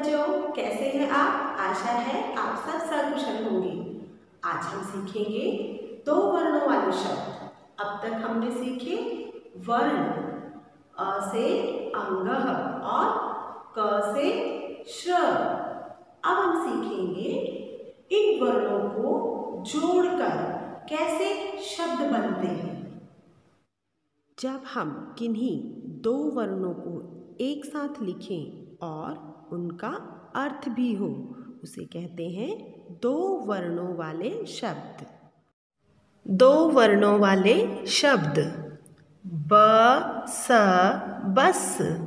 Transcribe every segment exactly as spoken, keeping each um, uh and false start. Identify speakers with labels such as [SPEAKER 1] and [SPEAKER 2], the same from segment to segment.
[SPEAKER 1] बच्चों, कैसे हैं आप? आशा है आप सब सकुशल होंगे। आज हम सीखेंगे दो वर्णों वाले शब्द। अब तक हमने सीखे वर्ण, अ से अंगः और क से श्र। अब हम सीखेंगे इन वर्णों को जोड़कर कैसे शब्द बनते हैं। जब हम किन्हीं दो वर्णों को एक साथ लिखें और उनका अर्थ भी हो, उसे कहते हैं दो वर्णों वाले शब्द। दो वर्णों वाले शब्द ब स बस,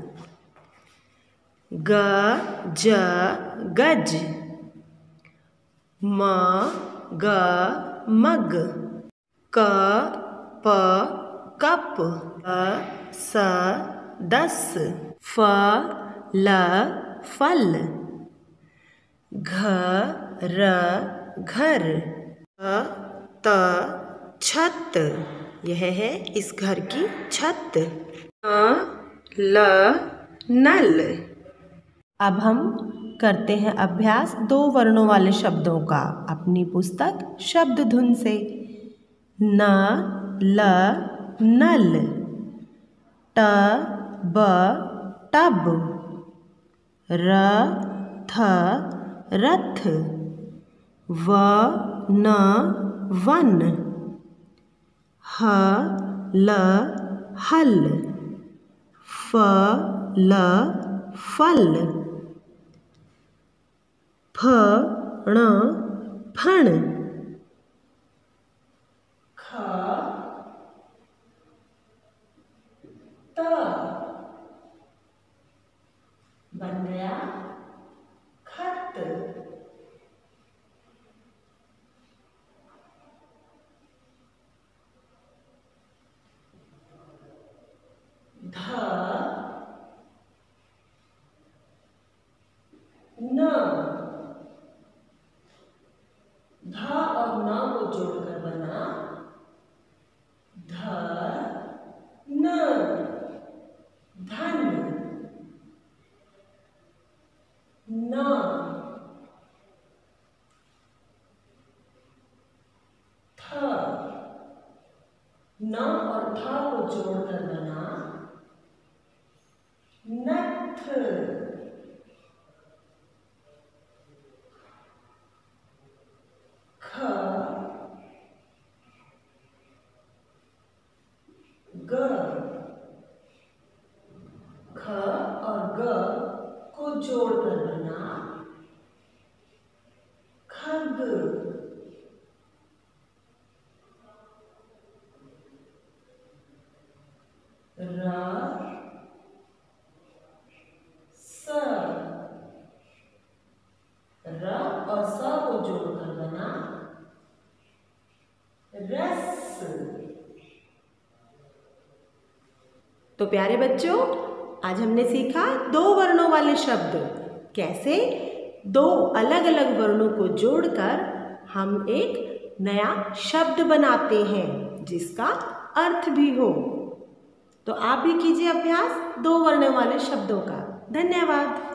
[SPEAKER 1] ग ज गज, म ग मग, क प कप, अ स दस, फ ल फल, घ र घर, अ त छत। यह है इस घर की छत। न ल नल। अब हम करते हैं अभ्यास दो वर्णों वाले शब्दों का अपनी पुस्तक शब्द धुन से। न ल नल, ट ब टब, र थ रथ, व न वन, ह ल हल, फ ल फल, फ ण फण, ख त बन गया खत। ध न, ध और न को जोड़कर बना ध न, धन। न थ, न और थ को जोड़कर बना नथ। ख ग, ख और ग को जोड़कर बना खग। र स, र और स को जोड़कर बना रस। तो प्यारे बच्चों, आज हमने सीखा दो वर्णों वाले शब्द। कैसे दो अलग अलग वर्णों को जोड़कर हम एक नया शब्द बनाते हैं जिसका अर्थ भी हो। तो आप भी कीजिए अभ्यास दो वर्णों वाले शब्दों का। धन्यवाद।